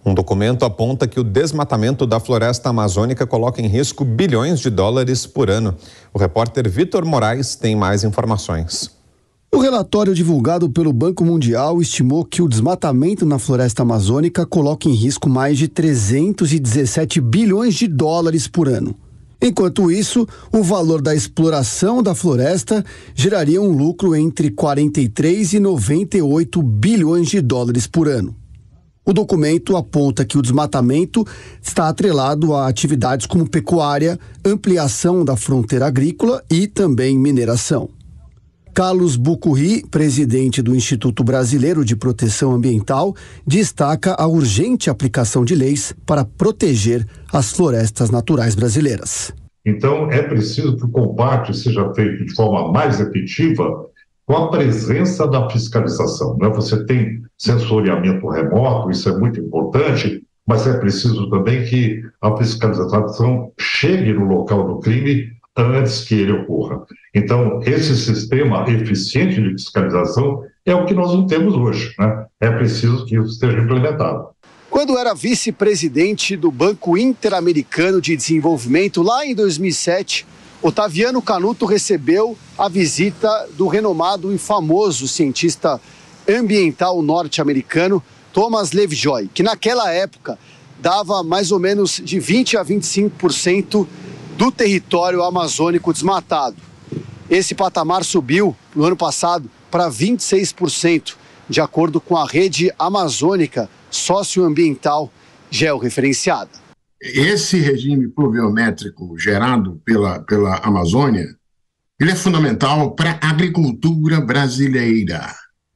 Um documento aponta que o desmatamento da floresta amazônica coloca em risco bilhões de dólares por ano. O repórter Vitor Moraes tem mais informações. O relatório divulgado pelo Banco Mundial estimou que o desmatamento na floresta amazônica coloca em risco mais de 317 bilhões de dólares por ano. Enquanto isso, o valor da exploração da floresta geraria um lucro entre 43 e 98 bilhões de dólares por ano. O documento aponta que o desmatamento está atrelado a atividades como pecuária, ampliação da fronteira agrícola e também mineração. Carlos Bucurri, presidente do Instituto Brasileiro de Proteção Ambiental, destaca a urgente aplicação de leis para proteger as florestas naturais brasileiras. Então, é preciso que o combate seja feito de forma mais efetiva com a presença da fiscalização, né? Você tem sensoriamento remoto, isso é muito importante, mas é preciso também que a fiscalização chegue no local do crime antes que ele ocorra. Então, esse sistema eficiente de fiscalização é o que nós não temos hoje, né? É preciso que isso esteja implementado. Quando era vice-presidente do Banco Interamericano de Desenvolvimento, lá em 2007, Otaviano Canuto recebeu a visita do renomado e famoso cientista ambiental norte-americano Thomas Lovejoy, que naquela época dava mais ou menos de 20% a 25% do território amazônico desmatado. Esse patamar subiu no ano passado para 26%, de acordo com a rede amazônica socioambiental georreferenciada. Esse regime pluviométrico gerado pela Amazônia, ele é fundamental para a agricultura brasileira.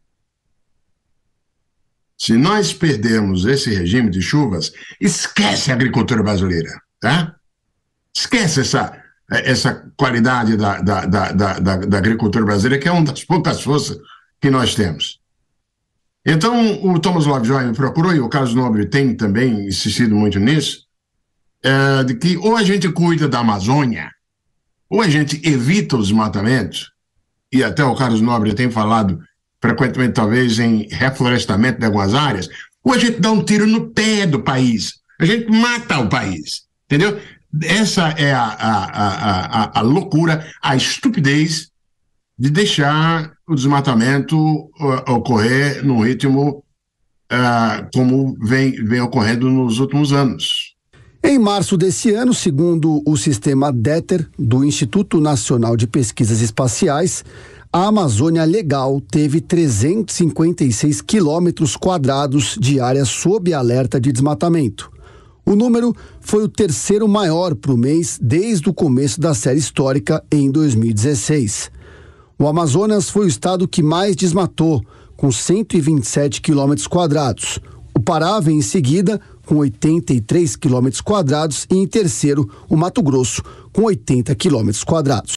Se nós perdermos esse regime de chuvas, esquece a agricultura brasileira, tá? Esquece essa qualidade da agricultura brasileira, que é uma das poucas forças que nós temos. Então, o Thomas Lovejoy me procurou, e o Carlos Nobre tem também insistido muito nisso, de que ou a gente cuida da Amazônia, ou a gente evita os desmatamentos, e até o Carlos Nobre tem falado frequentemente, talvez, em reflorestamento de algumas áreas, ou a gente dá um tiro no pé do país, a gente mata o país, entendeu? Essa é a loucura, a estupidez de deixar o desmatamento ocorrer num ritmo como vem ocorrendo nos últimos anos. Em março desse ano, segundo o sistema DETER, do Instituto Nacional de Pesquisas Espaciais, a Amazônia Legal teve 356 quilômetros quadrados de área sob alerta de desmatamento. O número foi o terceiro maior para o mês desde o começo da série histórica em 2016. O Amazonas foi o estado que mais desmatou, com 127 quilômetros quadrados. O Pará vem em seguida, com 83 quilômetros quadrados, e em terceiro, o Mato Grosso, com 80 quilômetros quadrados.